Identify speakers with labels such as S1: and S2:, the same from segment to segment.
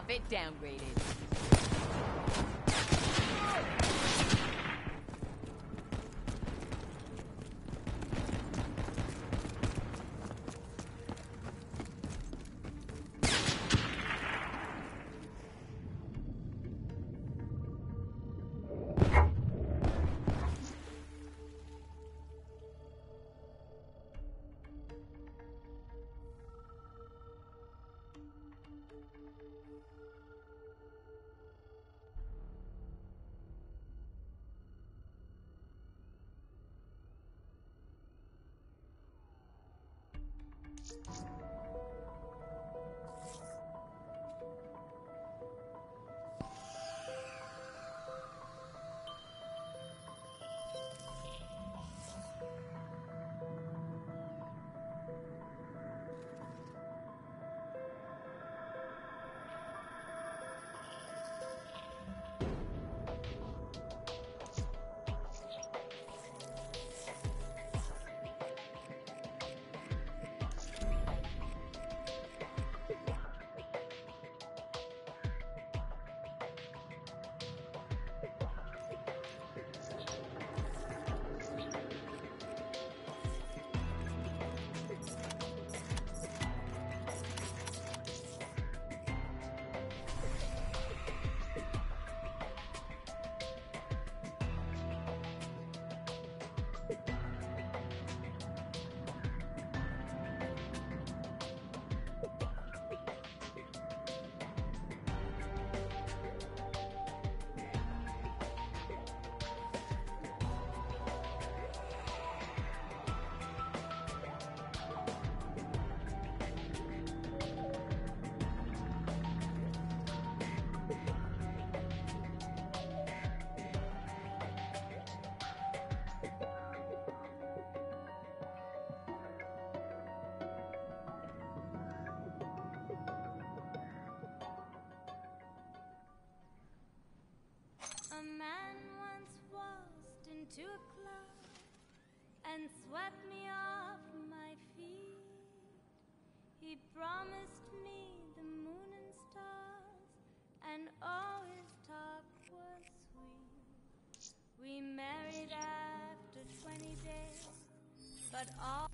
S1: Bit downgraded.
S2: A man once waltzed into a club and swept me off my feet. He promised me the moon and stars, and all his talk was sweet. We married after 20 days, but all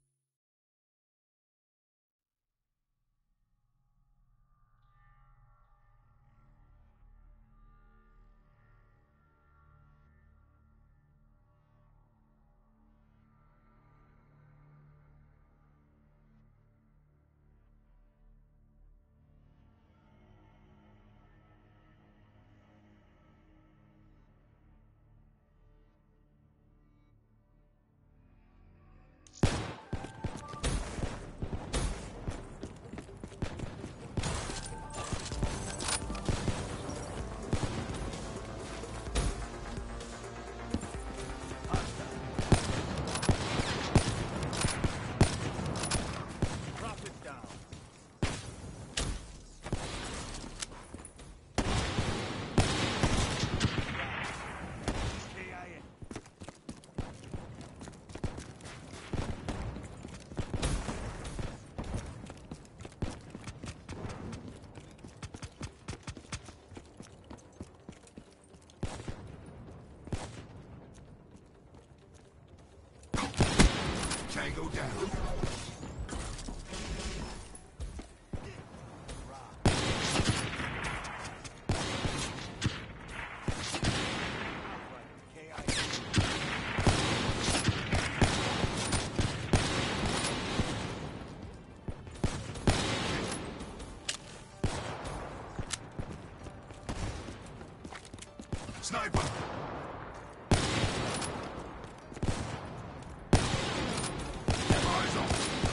S3: Tango down. Sniper! Eyes on!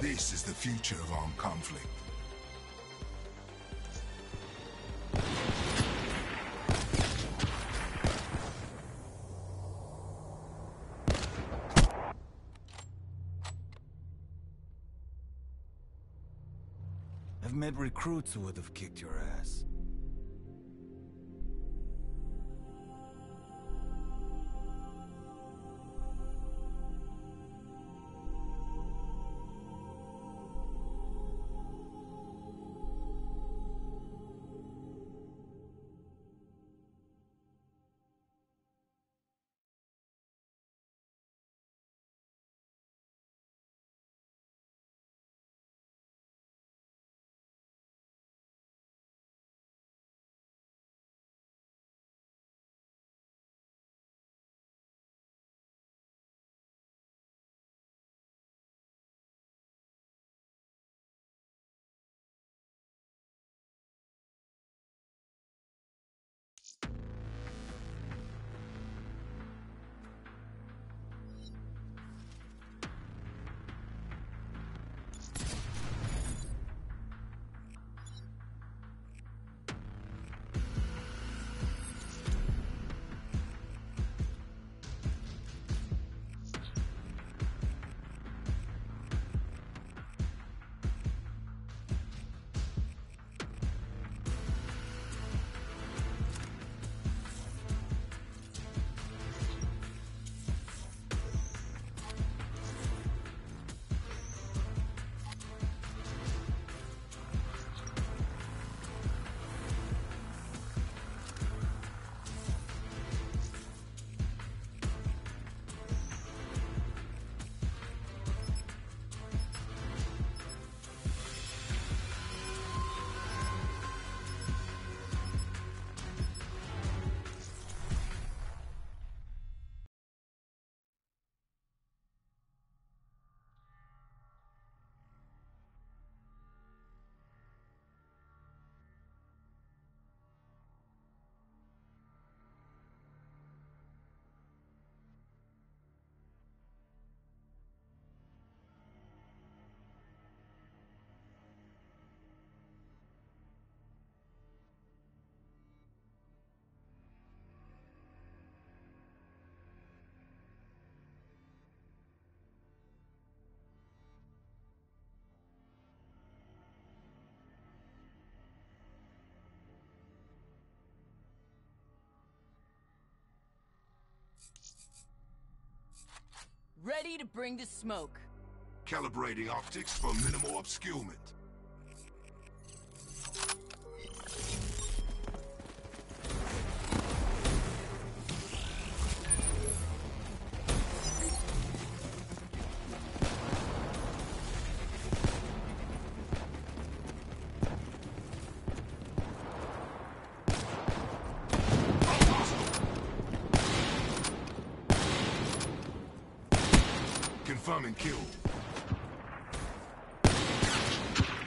S3: This is the future of armed conflict.
S1: I've met recruits who would have kicked your ass.
S4: Ready to bring the smoke.
S3: Calibrating optics for minimal obscurement. Confirming kill.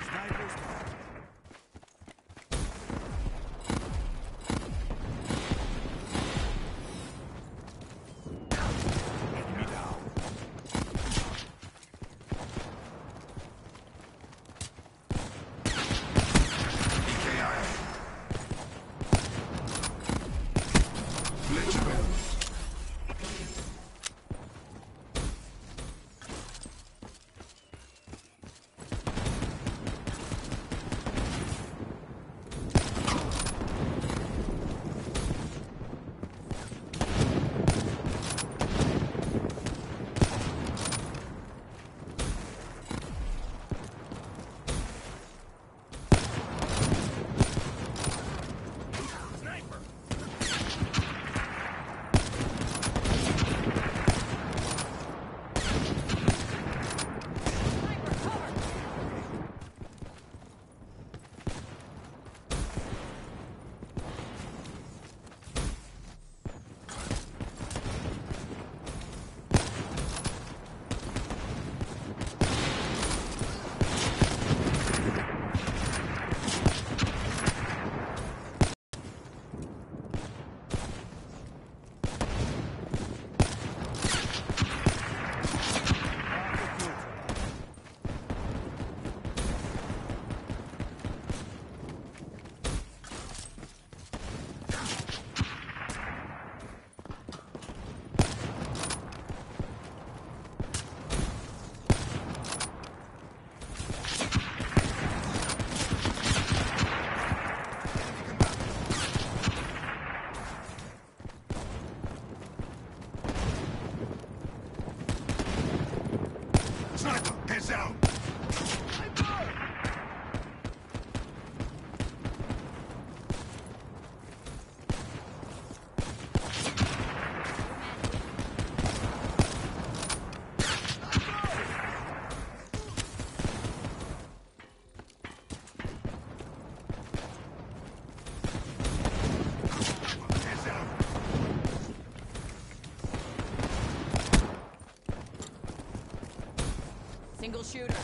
S4: sharpshooter.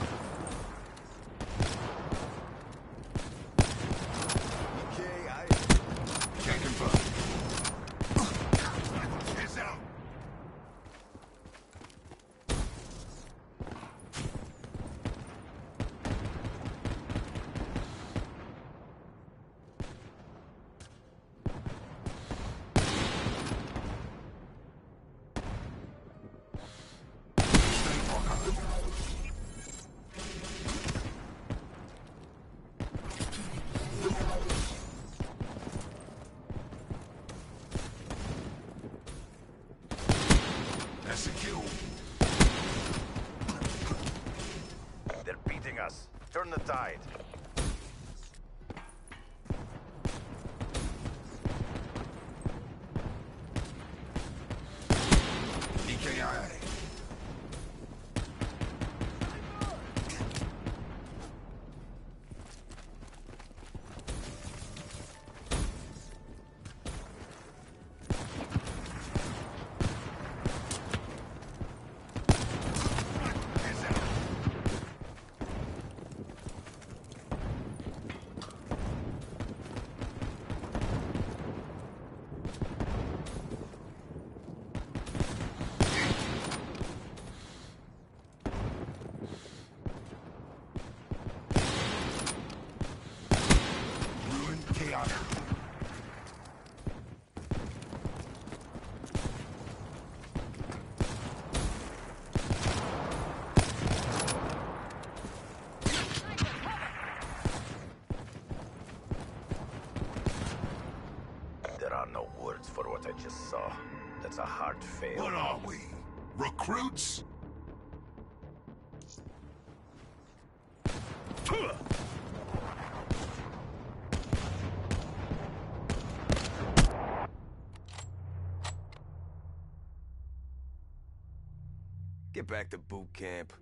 S3: Can't confirm. Heads out. That's a kill.
S5: They're beating us. Turn the tide.
S3: EKIA. Heads out. Ruin chaotic.
S5: There are no words for what I just saw. That's a hard fail.
S3: What are we? Recruits?
S6: Get back to boot camp.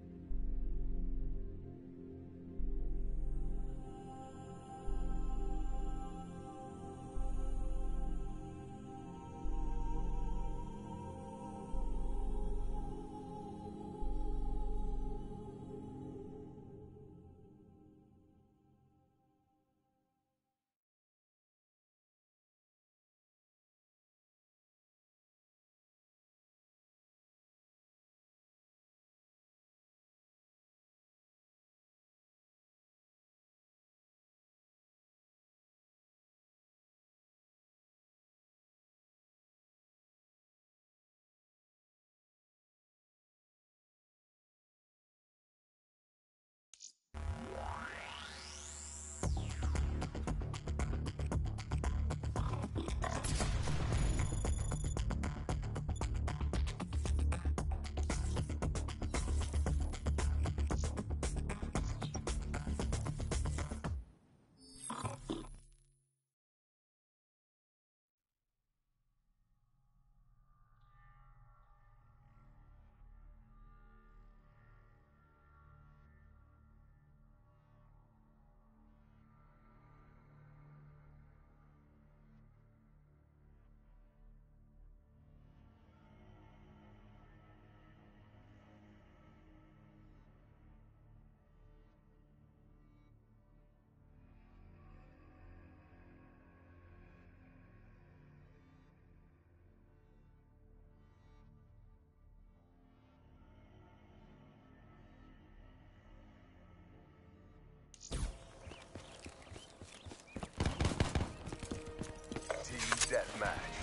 S5: Deathmatch.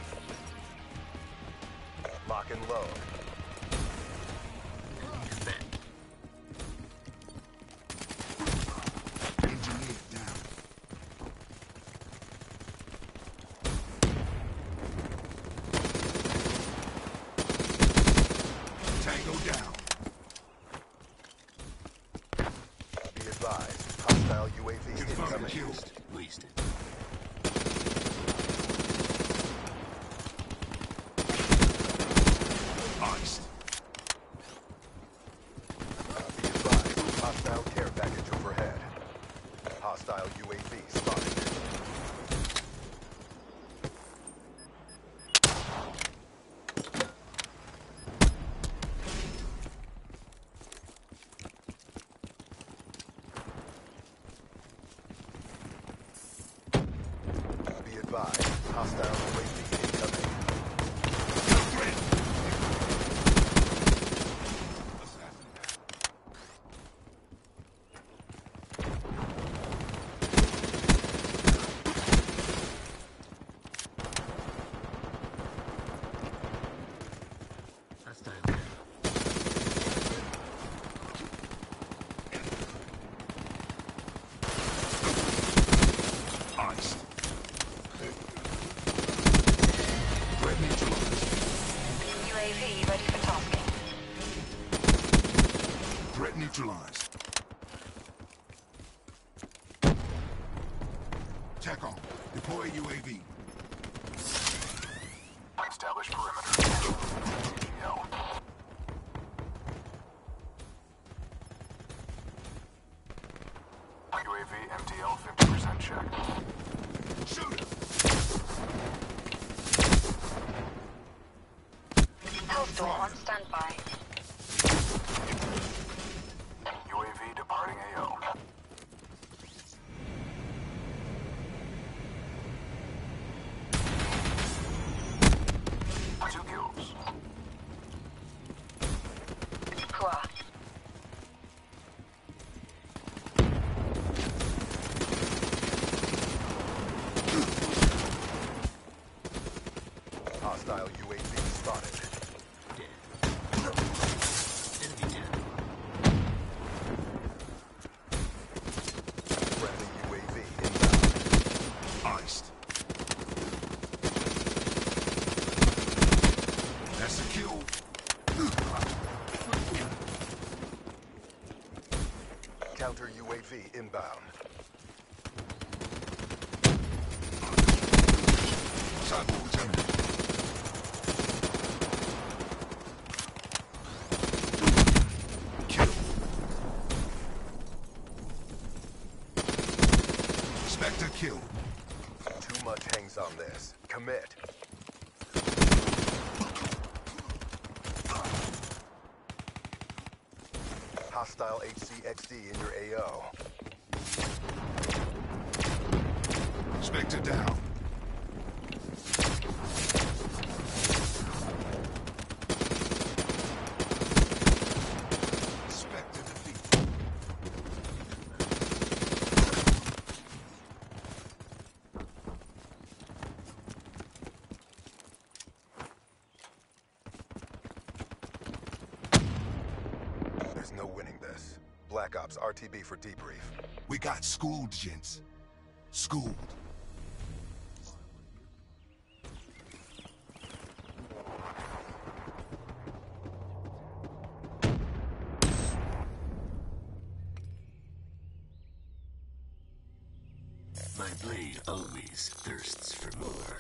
S5: Lock and load.
S3: Engineer down. Tango down.
S5: Be advised. Hostile UAV
S3: Confirmed
S5: incoming.
S3: kill.
S1: Wasted.
S3: Iced.
S5: Be advised. Hostile care package overhead. Hostile UAV spotted. advised. Hostile UAV incoming.
S7: UAV ready for tasking.
S3: Threat neutralized. TACOM, deploy UAV.
S5: Establish perimeter. UAV MTL 50% check.
S3: Shoot it!
S7: Hellstorm on standby.
S5: UAV departing AO. Two kills.
S7: Hua.
S5: Hostile UAV spotted. Friendly UAV inbound.
S3: Iced. That's a kill.
S5: Counter UAV inbound.
S3: Cyborg terminated. Kill. Spectre kill.
S5: Too much hangs on this. Commit. Hostile HCXD in your AO.
S3: Spectre down. Spectre defeated.
S5: There's no winning this. Black Ops RTB for debrief.
S3: We got schooled, gents. Schooled.
S8: My blade always thirsts for more.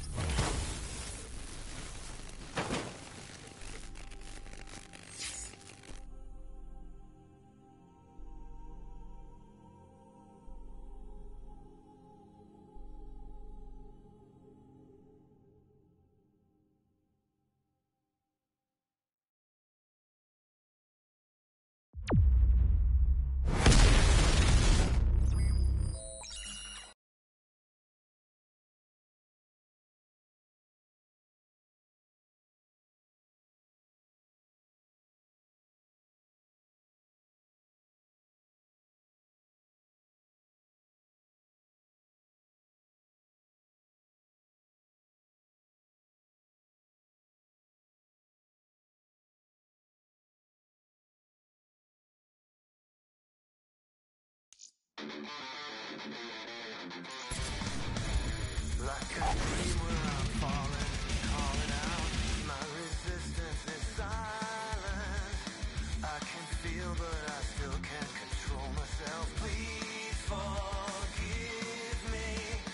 S9: Like a dream where I'm falling, calling out. My resistance is silent. I can feel, but I still can't control myself. Please forgive me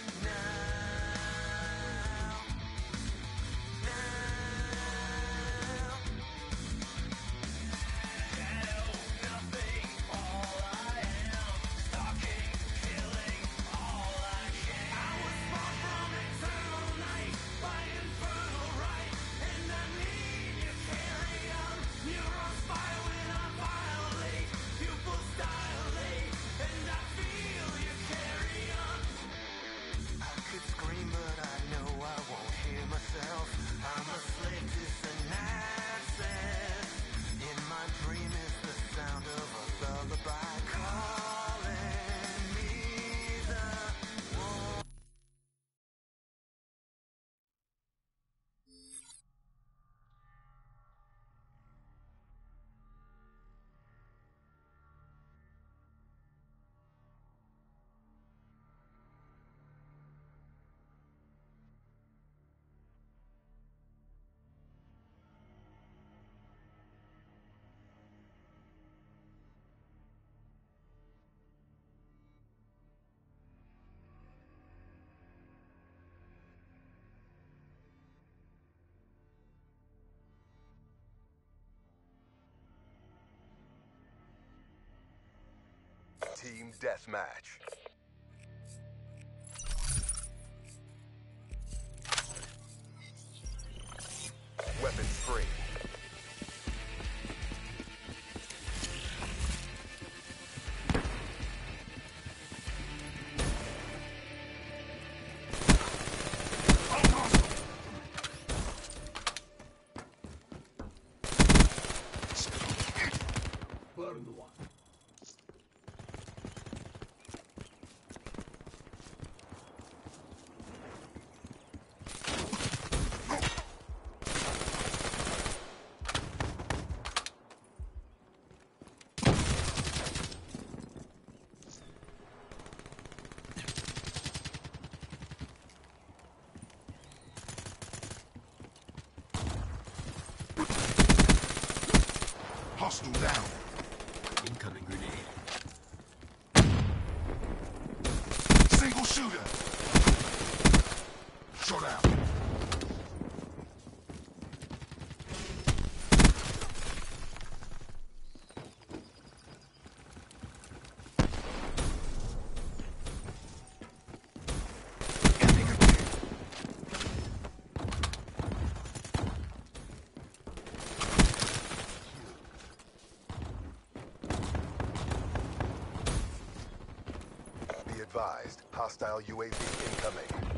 S9: now. Shadow, nothing, all I am. Stalking, killing, all I can. I was born from eternal night.
S5: Team Deathmatch. Weapons free.
S8: Burn the one.
S3: Hostile down.
S8: Incoming grenade.
S3: Single shooter. Shot out. Ending again.
S5: Be advised, hostile UAV incoming.